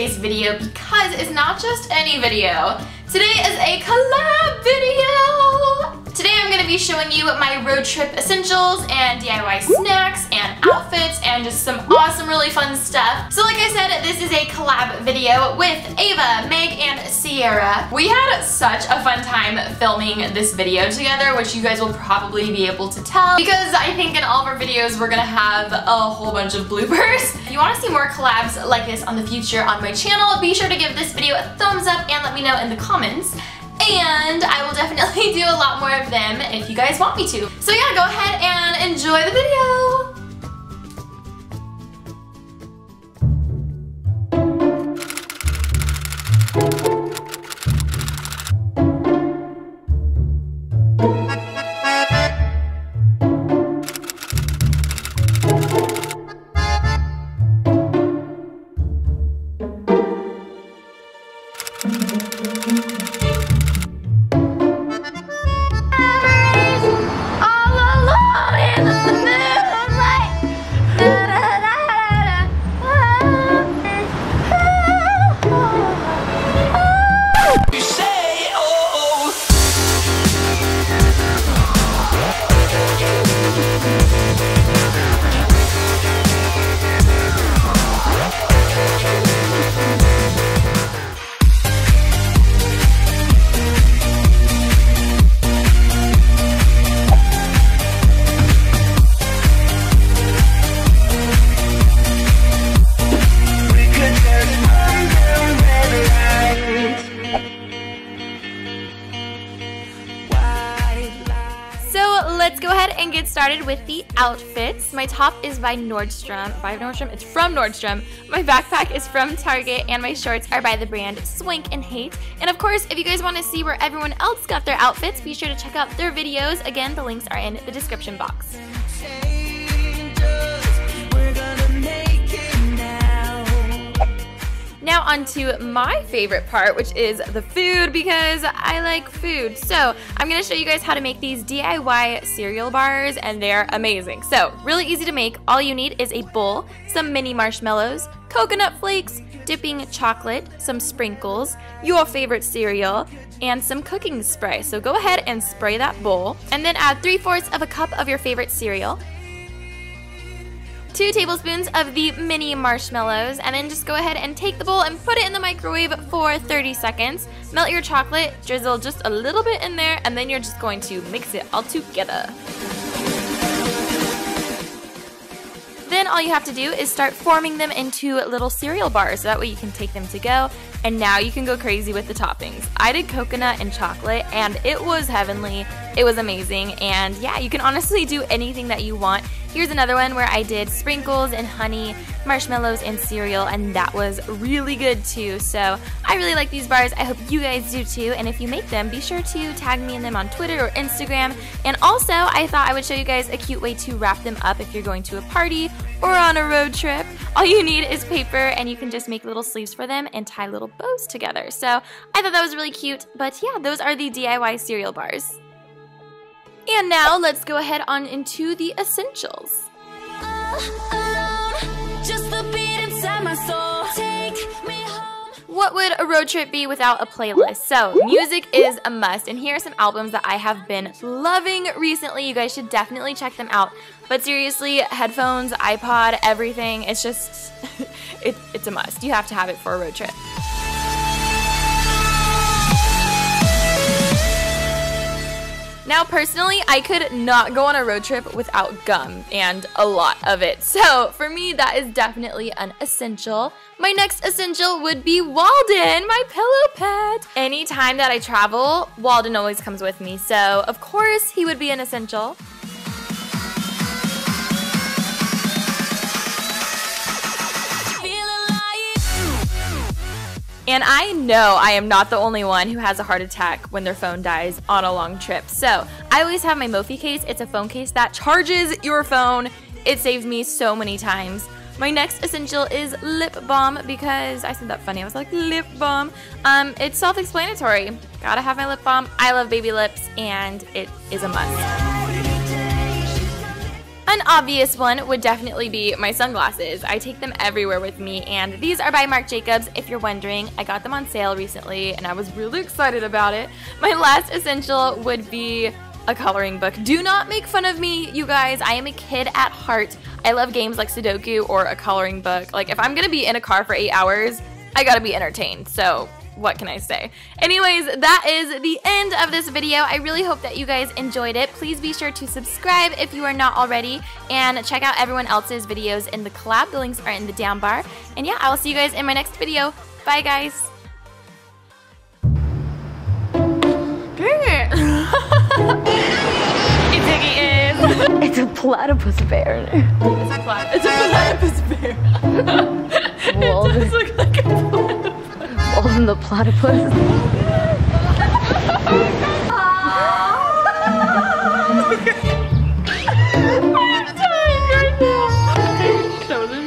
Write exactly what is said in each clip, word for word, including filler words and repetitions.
today's video because it's not just any video. Today is a collab video! Today I'm going to be showing you my road trip essentials and D I Y snacks and outfits and just some awesome, really fun stuff. So like I said, this is a collab video with Ava, Meg, and Sierra. We had such a fun time filming this video together, which you guys will probably be able to tell because I think in all of our videos we're going to have a whole bunch of bloopers. If you want to see more collabs like this on the future on my channel, be sure to give this video a thumbs up and let me know in the comments. And I will definitely do a lot more of them if you guys want me to. So yeah, go ahead and enjoy the video. Let's go ahead and get started with the outfits. My top is by Nordstrom. By Nordstrom? It's from Nordstrom. My backpack is from Target, and my shorts are by the brand Swank and Hate. And of course, if you guys want to see where everyone else got their outfits, be sure to check out their videos. Again, the links are in the description box. Now on to my favorite part, which is the food, because I like food. So I'm going to show you guys how to make these D I Y cereal bars, and they're amazing. So really easy to make. All you need is a bowl, some mini marshmallows, coconut flakes, dipping chocolate, some sprinkles, your favorite cereal, and some cooking spray. So go ahead and spray that bowl, and then add three-fourths of a cup of your favorite cereal, two tablespoons of the mini marshmallows, and then just go ahead and take the bowl and put it in the microwave for thirty seconds. Melt your chocolate, drizzle just a little bit in there, and then you're just going to mix it all together. Then all you have to do is start forming them into little cereal bars, so that way you can take them to go, and now you can go crazy with the toppings. I did coconut and chocolate, and it was heavenly. It was amazing, and yeah, you can honestly do anything that you want. Here's another one where I did sprinkles and honey, marshmallows, and cereal, and that was really good too. So I really like these bars. I hope you guys do too, and if you make them, be sure to tag me in them on Twitter or Instagram. And also, I thought I would show you guys a cute way to wrap them up if you're going to a party or on a road trip. All you need is paper, and you can just make little sleeves for them and tie little bows together. So I thought that was really cute, but yeah, those are the D I Y cereal bars. And now let's go ahead on into the essentials. What would a road trip be without a playlist? So music is a must, and here are some albums that I have been loving recently. You guys should definitely check them out. But seriously, headphones, iPod, everything, it's just, it, it's a must. You have to have it for a road trip. Now personally, I could not go on a road trip without gum, and a lot of it. So for me, that is definitely an essential. My next essential would be Walden, my pillow pet. Anytime that I travel, Walden always comes with me, so of course he would be an essential. And I know I am not the only one who has a heart attack when their phone dies on a long trip. So I always have my Mophie case. It's a phone case that charges your phone. It saved me so many times. My next essential is lip balm, because I said that funny. I was like, lip balm. Um, it's self-explanatory. Gotta have my lip balm. I love baby lips, and it is a must. One obvious one would definitely be my sunglasses. I take them everywhere with me, and these are by Marc Jacobs. If you're wondering, I got them on sale recently, and I was really excited about it. My last essential would be a coloring book. Do not make fun of me, you guys. I am a kid at heart. I love games like Sudoku or a coloring book. Like, if I'm gonna be in a car for eight hours, I gotta be entertained, so what can I say? Anyways, that is the end of this video. I really hope that you guys enjoyed it. Please be sure to subscribe if you are not already, and check out everyone else's videos in the collab. The links are in the down bar. And yeah, I will see you guys in my next video. Bye, guys. Dang it. Itziggy is. It's a platypus bear. It's a, plat it's a platypus bear. Wald. It does look like a platypus. Walden the platypus. I'm dying right now. Show them.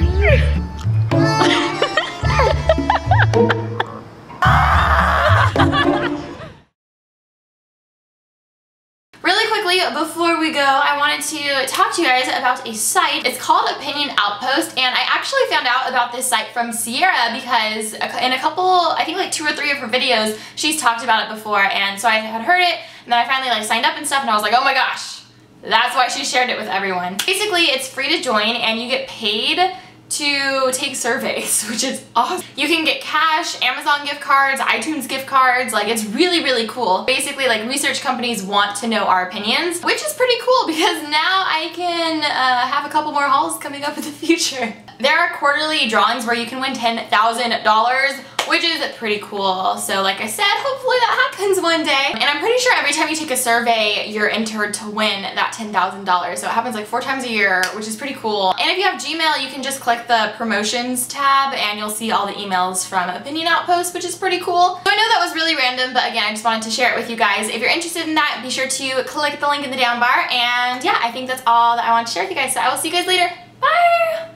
Really quickly, before we go, I wanted to talk to you guys about a site. It's called Opinion Outpost, and I actually found out about this site from Sierra because in a couple, I think like two or three of her videos, she's talked about it before, and so I had heard it, and then I finally like signed up and stuff, and I was like, oh my gosh, that's why she shared it with everyone. Basically, it's free to join, and you get paid to take surveys, which is awesome. You can get cash, Amazon gift cards, iTunes gift cards, like it's really, really cool. Basically, like research companies want to know our opinions, which is pretty cool because now I can uh, have a couple more hauls coming up in the future. There are quarterly drawings where you can win ten thousand dollars, which is pretty cool. So like I said, hopefully that happens one day. And I'm pretty sure every time you take a survey, you're entered to win that ten thousand dollars. So it happens like four times a year, which is pretty cool. And if you have Gmail, you can just click the promotions tab and you'll see all the emails from Opinion Outpost, which is pretty cool. So I know that was really random, but again, I just wanted to share it with you guys. If you're interested in that, be sure to click the link in the down bar. And yeah, I think that's all that I want to share with you guys. So I will see you guys later. Bye!